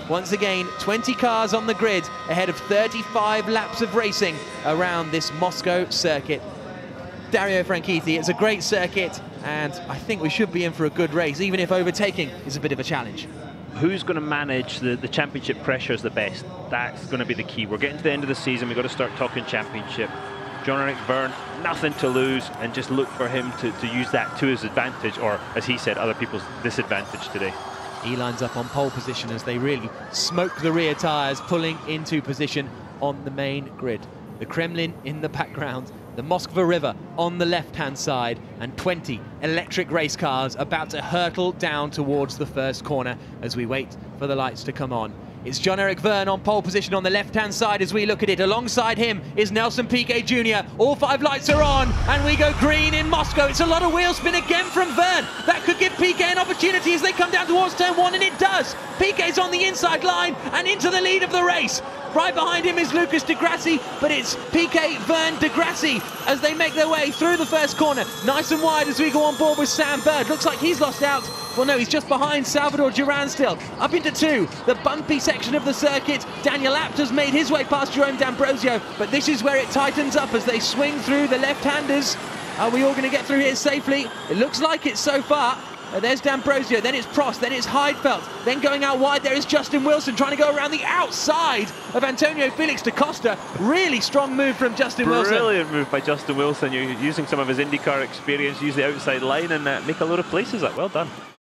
Once again, 20 cars on the grid ahead of 35 laps of racing around this Moscow circuit. Dario Franchitti, it's a great circuit, and I think we should be in for a good race, even if overtaking is a bit of a challenge. Who's going to manage the championship pressures the best? That's going to be the key. We're getting to the end of the season. We've got to start talking championship. Jean-Eric Vergne, nothing to lose, and just look for him to use that to his advantage, or, as he said, other people's disadvantage today. He lines up on pole position as they really smoke the rear tyres, pulling into position on the main grid. The Kremlin in the background, the Moskva River on the left-hand side, and 20 electric race cars about to hurtle down towards the first corner as we wait for the lights to come on. It's Jean-Eric Vergne on pole position on the left-hand side as we look at it. Alongside him is Nelson Piquet Jr. All 5 lights are on, and we go green in Moscow. It's a lot of wheel spin again from Vergne. That could give Piquet an opportunity as they come down towards turn 1, and it does. Piquet's on the inside line and into the lead of the race. Right behind him is Lucas Di Grassi, but it's Piquet, Vergne, Di Grassi as they make their way through the first corner. Nice and wide as we go on board with Sam Bird. Looks like he's lost out. Well, no, he's just behind Salvador Duran still. Up into 2, the bumpy section of the circuit. Daniel Abt has made his way past Jerome D'Ambrosio, but this is where it tightens up as they swing through the left-handers. Are we all going to get through here safely? It looks like it so far. There's D'Ambrosio, then it's Prost, then it's Heidfeld, then going out wide there is Justin Wilson trying to go around the outside of Antonio Felix da Costa. Really strong move from Justin Wilson. Brilliant move by Justin Wilson. You're using some of his IndyCar experience, use the outside line and make a load of places up. Well done.